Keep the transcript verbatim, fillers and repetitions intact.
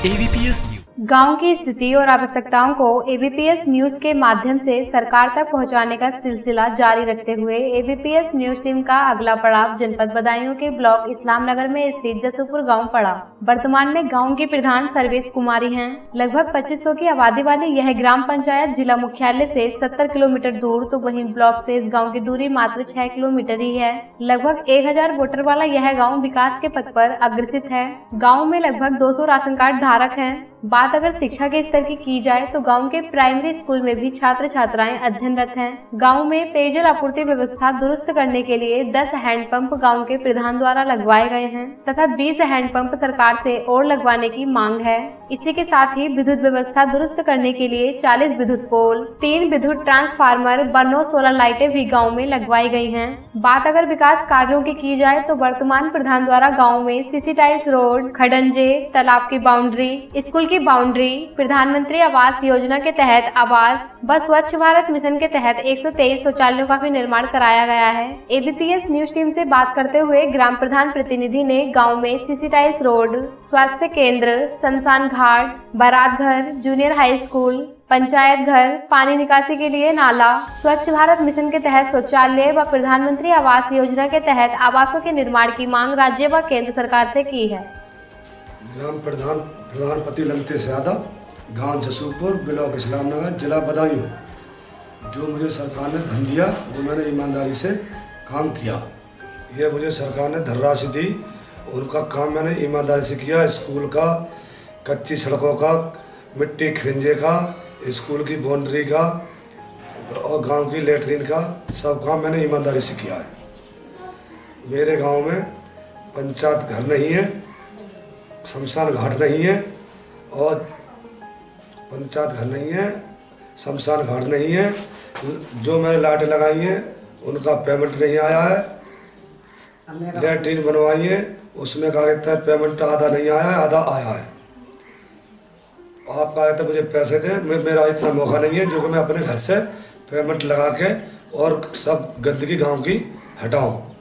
ABPS news गांव की स्थिति और आवश्यकताओं को एबीपीएस न्यूज के माध्यम से सरकार तक पहुंचाने का सिलसिला जारी रखते हुए एबीपीएस न्यूज टीम का अगला पड़ाव जनपद बदायूं के ब्लॉक इस्लाम नगर में स्थित जसूपुर गांव पड़ा। वर्तमान में गांव की प्रधान सर्वेश कुमारी हैं। लगभग पच्चीस सौ की आबादी वाली यह ग्राम पंचायत जिला मुख्यालय से सत्तर किलोमीटर दूर, तो वहीं ब्लॉक से इस गाँव की दूरी मात्र छह किलोमीटर ही है। लगभग एक हजार वोटर वाला यह गाँव विकास के पथ पर अग्रसित है। गाँव में लगभग दो सौ राशन कार्ड धारक हैं। बात अगर शिक्षा के स्तर की की जाए तो गांव के प्राइमरी स्कूल में भी छात्र छात्राएं अध्ययनरत हैं। गांव में पेयजल आपूर्ति व्यवस्था दुरुस्त करने के लिए दस हैंडपंप गांव के प्रधान द्वारा लगवाए गए हैं तथा बीस हैंडपंप सरकार से और लगवाने की मांग है। इसी के साथ ही विद्युत व्यवस्था दुरुस्त करने के लिए चालीस विद्युत पोल, तीन विद्युत ट्रांसफार्मर व नौ सोलर लाइटें भी गाँव में लगवाई गयी है। बात अगर विकास कार्यों की की जाए तो वर्तमान प्रधान द्वारा गाँव में सीसी टाइल्स रोड, खडंजे, तालाब की बाउंड्री, स्कूल की बाउंड्री, प्रधानमंत्री आवास योजना के तहत आवास व स्वच्छ भारत मिशन के तहत एक सौ तेईस शौचालयों का भी निर्माण कराया गया है। एबीपीएस न्यूज टीम से बात करते हुए ग्राम प्रधान प्रतिनिधि ने गांव में सीसी टाइल्स रोड, स्वास्थ्य केंद्र, शमशान घाट, बारात घर, जूनियर हाई स्कूल, पंचायत घर, पानी निकासी के लिए नाला, स्वच्छ भारत मिशन के तहत शौचालय व प्रधानमंत्री आवास योजना के तहत आवासों के निर्माण की मांग राज्य व केंद्र सरकार से की है। ग्राम प्रधान प्रधानपति लंतेश यादव, गांव जसूपुर, ब्लॉक इस्लाम नगर, जिला बदायूं। जो मुझे सरकार ने धन दिया वो मैंने ईमानदारी से काम किया। ये मुझे सरकार ने धनराशि दी, उनका काम मैंने ईमानदारी से किया। स्कूल का, कच्ची सड़कों का, मिट्टी खिंजे का, स्कूल की बाउंड्री का और गांव की लेटरिन का सब काम मैंने ईमानदारी से किया है। मेरे गांव में पंचायत घर नहीं है, शमशान घाट नहीं है और पंचायत घर नहीं है, शमशान घाट नहीं है। जो मैंने लाइटें लगाई हैं उनका पेमेंट नहीं आया है। लैट्रीन बनवाई है, उसमें कहा कहता है पेमेंट आधा नहीं आया है, आधा आया है। आप कहा कहते मुझे पैसे दें, मेरा इतना मौका नहीं है जो कि मैं अपने घर से पेमेंट लगा के और सब गंदगी गांव की हटाऊं।